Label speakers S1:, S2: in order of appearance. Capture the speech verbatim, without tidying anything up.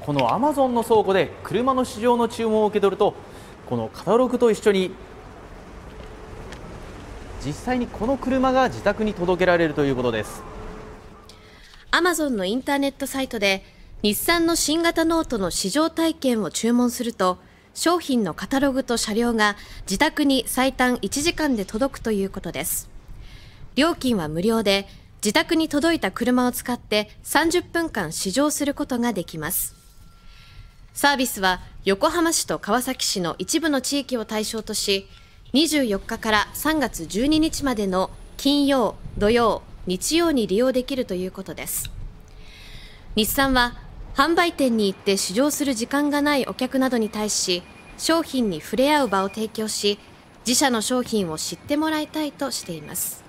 S1: このアマゾンの倉庫で車の市場の注文を受け取ると、このカタログと一緒に実際にこの車が自宅に届けられるということです。
S2: アマゾンのインターネットサイトで日産の新型ノートの試乗体験を注文すると、商品のカタログと車両が自宅に最短いちじかんで届くということです。料金は無料で、自宅に届いた車を使ってさんじゅっぷんかん試乗することができます。サービスは横浜市と川崎市の一部の地域を対象とし、にじゅうよっかからさんがつじゅうににちまでの金曜、土曜、日曜に利用できるということです。日産は販売店に行って試乗する時間がないお客などに対し、商品に触れ合う場を提供し、自社の商品を知ってもらいたいとしています。